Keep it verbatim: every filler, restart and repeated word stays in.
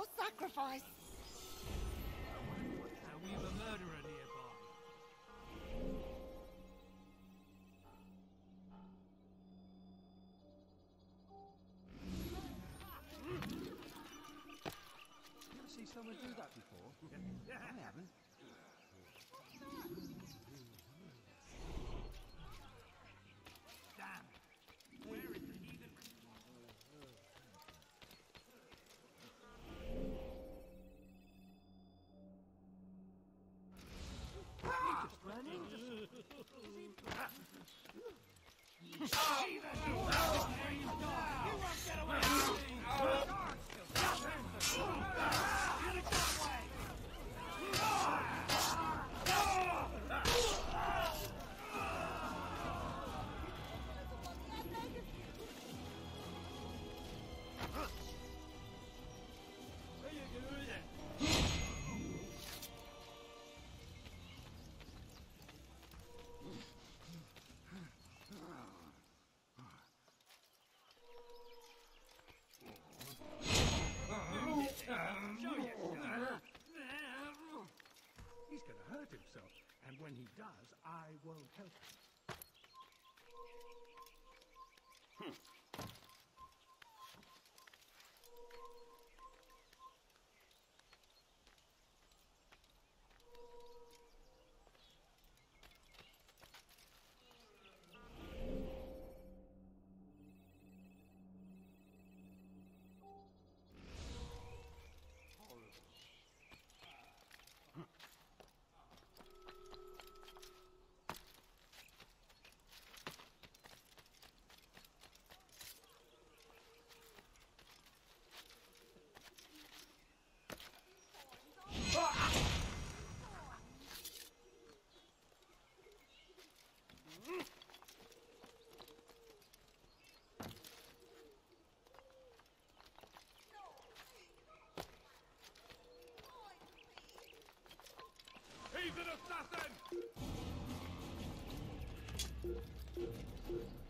your sacrifice. Now we've a murderer nearby. You ever see someone do that before? I haven't. Damn! Where is the heathen? He just ran into something. You won't get away from me! Get it that way! He's going to hurt himself, and when he does, I won't help him. Hmm. He's an assassin!